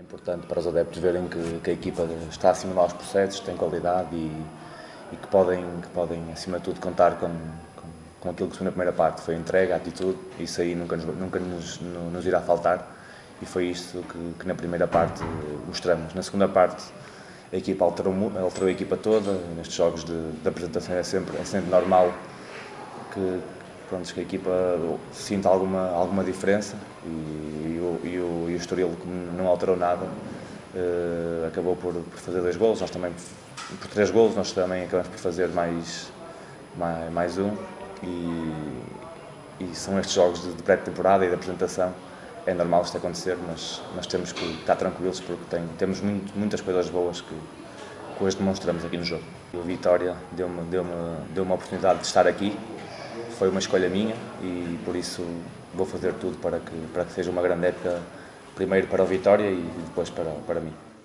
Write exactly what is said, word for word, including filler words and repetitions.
Importante para os adeptos verem que, que a equipa está acima de maus processos, tem qualidade e, e que, podem, que podem, acima de tudo, contar com, com, com aquilo que foi na primeira parte, foi a entrega, a atitude, isso aí nunca nos, nunca nos, nos irá faltar e foi isto que, que na primeira parte mostramos. Na segunda parte a equipa alterou, alterou a equipa toda, nestes jogos de, de apresentação é sempre, é sempre normal que, pronto, que a equipa sinta alguma, alguma diferença e, e, o, e, o, e o Estoril, como não alterou nada, uh, acabou por, por fazer dois golos, nós também por três golos, nós também acabamos por fazer mais, mais, mais um e, e são estes jogos de, de pré-temporada e de apresentação, é normal isto acontecer, mas nós temos que estar tranquilos porque tem, temos muito, muitas coisas boas que, que hoje demonstramos aqui no jogo. E o Vitória deu-me deu deu uma oportunidade de estar aqui. Foi uma escolha minha e por isso vou fazer tudo para que, para que seja uma grande época, primeiro para o Vitória e depois para, para mim.